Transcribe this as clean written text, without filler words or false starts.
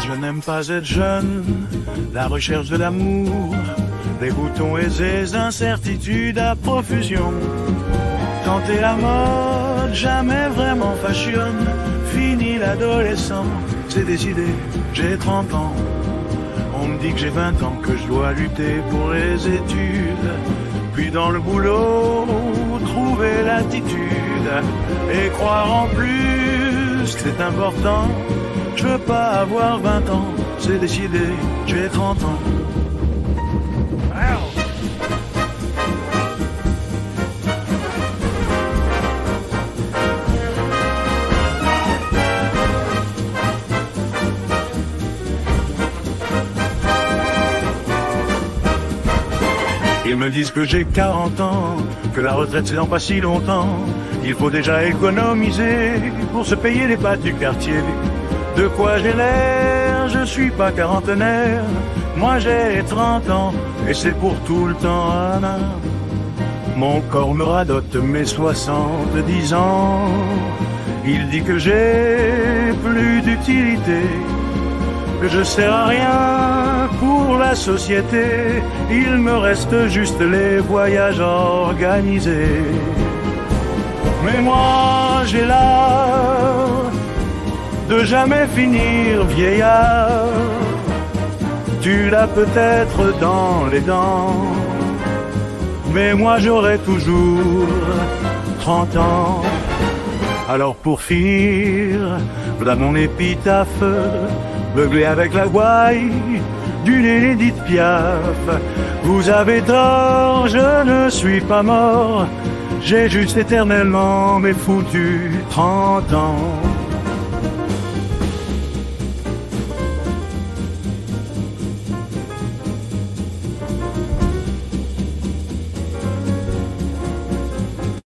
Je n'aime pas être jeune, la recherche de l'amour, des boutons et des incertitudes à profusion. Tenter la mode, jamais vraiment fashion, fini l'adolescent, c'est décidé, j'ai 30 ans. On me dit que j'ai 20 ans, que je dois lutter pour les études, puis dans le boulot, trouver l'attitude, et croire en plus, c'est important. Je veux pas avoir 20 ans, c'est décidé, j'ai 30 ans. Ils me disent que j'ai 40 ans, que la retraite c'est dans pas si longtemps. Il faut déjà économiser pour se payer les pâtes du quartier. De quoi j'ai l'air, je suis pas quarantenaire. Moi j'ai 30 ans et c'est pour tout le temps. Anna. Mon corps me radote mes 70 ans. Il dit que j'ai plus d'utilité, que je sers à rien pour la société. Il me reste juste les voyages organisés. Mais moi j'ai l'art de jamais finir vieillard. Tu l'as peut-être dans les dents, mais moi j'aurai toujours 30 ans. Alors pour finir, voilà mon épitaphe, beuglé avec la gouaille d'une Édith Piaf. Vous avez tort, je ne suis pas mort, j'ai juste éternellement mes foutus 30 ans.